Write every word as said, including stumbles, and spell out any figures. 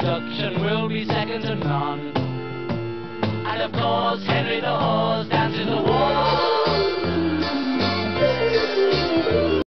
production will be second to none. And of course Henry the